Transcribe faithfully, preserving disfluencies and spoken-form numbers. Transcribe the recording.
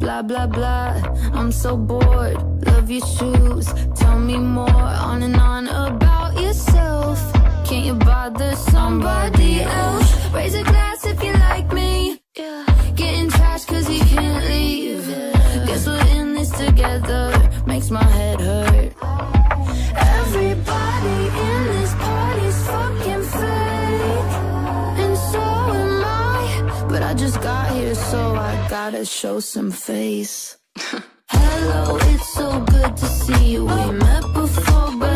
blah, blah, blah. I'm so bored, love your shoes. Tell me more, on and on about yourself. Can't you bother somebody else? Raise a glass if you like me. Getting trashed cause you can't leave. Guess we're in this together, makes my head hurt. Everybody in this party's fucking fake, and so am I. But I just got here, so I gotta show some face. Hello, it's so good to see you. We met before, but